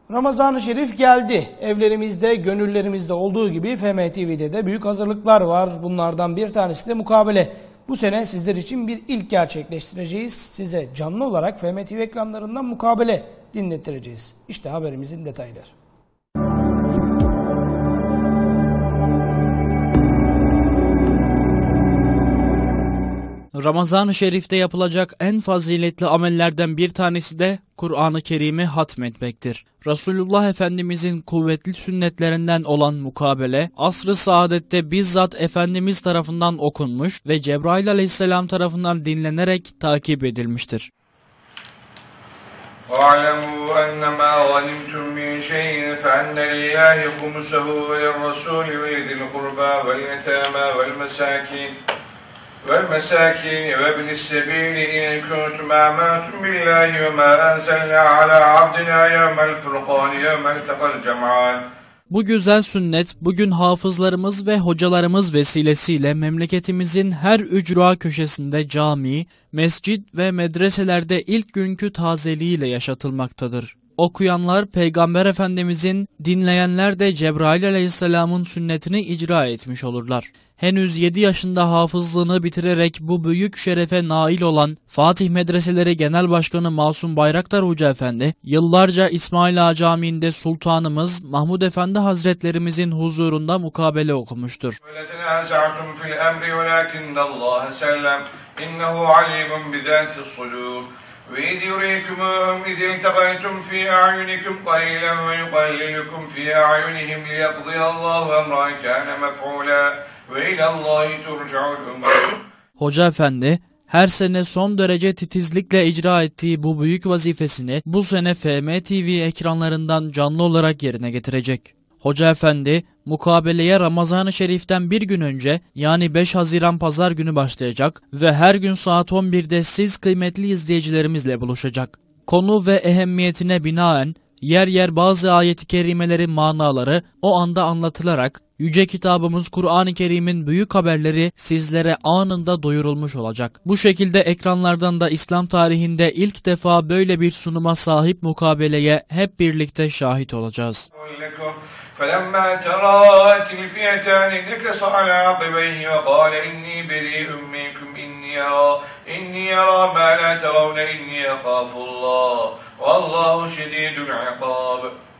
Ramazan-ı Şerif geldi. Evlerimizde, gönüllerimizde olduğu gibi FM TV'de de büyük hazırlıklar var. Bunlardan bir tanesi de mukabele. Bu sene sizler için bir ilk gerçekleştireceğiz. Size canlı olarak FM TV ekranlarından mukabele dinlettireceğiz. İşte haberimizin detayları. Ramazan-ı Şerif'te yapılacak en faziletli amellerden bir tanesi de Kur'an-ı Kerim'i hatmetmektir. Resulullah Efendimizin kuvvetli sünnetlerinden olan mukabele, asr-ı saadette bizzat Efendimiz tarafından okunmuş ve Cebrail aleyhisselam tarafından dinlenerek takip edilmiştir. وَاعْلَمُوا أَنَّمَا غَنِمْتُمْ مِنْ شَيْءٍ فَأَنَّ لِلَّهِ خُمُسَهُ وَلِلرَّسُولِ وَلِذِي الْقُرْبَى وَالْيَتَامَى وَالْمَسَاكِينِ وَابْنِ السَّبِيلِ إِنْ كُنتُمْ آمَنتُمْ بِاللَّهِ وَمَا أَنزَلْنَا عَلَى عَبْدِنَا يَوْمَ الْفُرْقَانِ يَوْمَ الْتَقَى الْجَمْعَانِ. Bu güzel sünnet bugün hafızlarımız ve hocalarımız vesilesiyle memleketimizin her ücra köşesinde cami, mescit ve medreselerde ilk günkü tazeliğiyle yaşatılmaktadır. Okuyanlar Peygamber Efendimizin, dinleyenler de Cebrail aleyhisselamın sünnetini icra etmiş olurlar. Henüz 7 yaşında hafızlığını bitirerek bu büyük şerefe nail olan Fatih Medreseleri Genel Başkanı Masum Bayraktar Hoca Efendi, yıllarca İsmail Ağa Camii'nde Sultanımız Mahmud Efendi Hazretlerimizin huzurunda mukabele okumuştur. وَإِذْ يُرِيكُمُوهُمْ إِذِ الْتَقَيْتُمْ فِي أَعْيُنِكُمْ قَلِيلًا وَيُقَلِّلُكُمْ فِي أَعْيُنِهِمْ لِيَقْضِيَ اللّٰهُ أَمْرًا كَانَ مَفْعُولًا وَإِلَى اللّٰهِ تُرْجَعُ الْأُمُورُ. Hoca Efendi, her sene son derece titizlikle icra ettiği bu büyük vazifesini bu sene FM TV ekranlarından canlı olarak yerine getirecek. Hoca Efendi, mukabeleye Ramazan-ı Şerif'ten bir gün önce yani 5 Haziran Pazar günü başlayacak ve her gün saat 11'de siz kıymetli izleyicilerimizle buluşacak. Konu ve ehemmiyetine binaen yer yer bazı ayet-i kerimelerin manaları o anda anlatılarak Yüce Kitabımız Kur'an-ı Kerim'in büyük haberleri sizlere anında duyurulmuş olacak. Bu şekilde ekranlardan da İslam tarihinde ilk defa böyle bir sunuma sahip mukabeleye hep birlikte şahit olacağız. فَلَمَّا تَرَاءَتِ الْفِئَتَانِ نَكَصَ عَلَى عَقِبَيْهِ وَقَالَ إِنِّي بَرِيءٌ مِنْكُمْ إِنِّي أَرَى مَا لَا تَرَوْنَ إِنِّي أَخَافُ اللّٰهَ وَاللّٰهُ شَدِيدُ الْعِقَابِ.